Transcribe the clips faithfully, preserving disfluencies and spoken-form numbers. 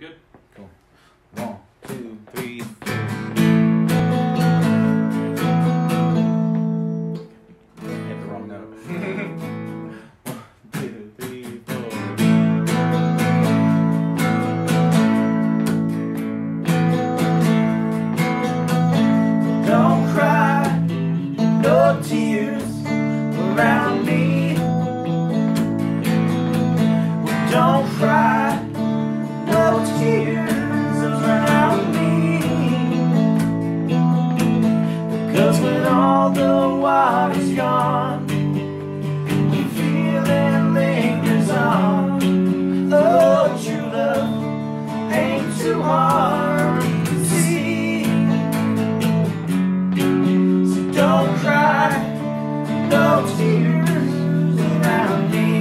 Good. Cool. One, two, three, four. Hit the wrong note. One, two, three, four. Don't cry, no tears around me. Don't cry, no tears around me. Because when all the water's gone, the feeling lingers on. Oh, true love ain't too hard to see. So don't cry, no tears around me.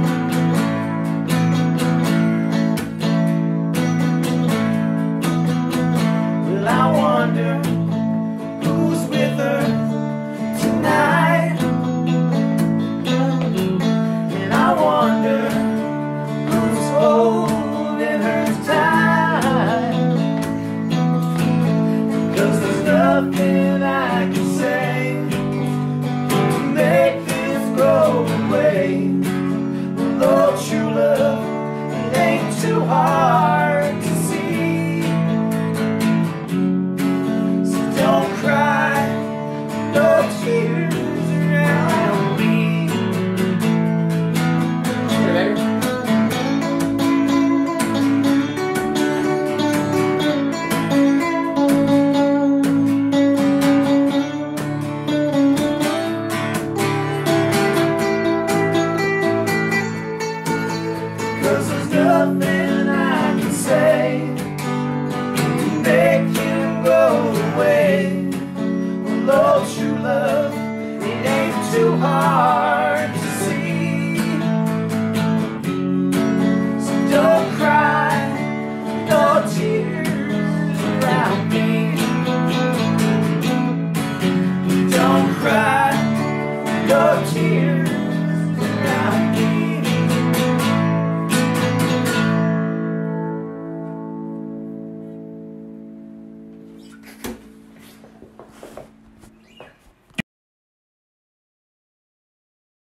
Well, I wonder who's with her tonight, and I wonder who's holding her tight. Cause there's nothing I can say to make this go away. Though true love, it ain't too hard to see. So don't cry, no tears around me. Hey, baby. Cause there's nothing I can say to make him go away. Although true love, it ain't too hard.